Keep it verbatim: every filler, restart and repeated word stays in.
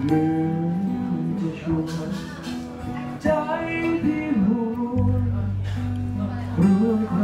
เหมือนจะชวนใจพี่หัวรู้คว